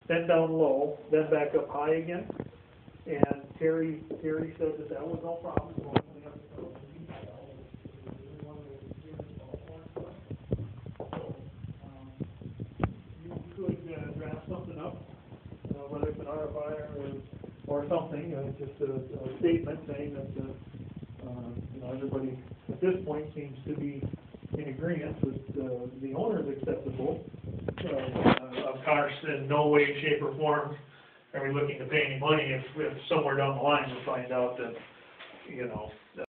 then down low, then back up high again. And Terry said that that was no problem. So we have to go into detail. We want to hear about more. So, you could draft something up, whether it's an RFI or something, just a statement saying that you know, everybody at this point seems to be in agreement with the owner's acceptable of cars in no way, shape, or form are we looking to pay any money if somewhere down the line we find out that, you know,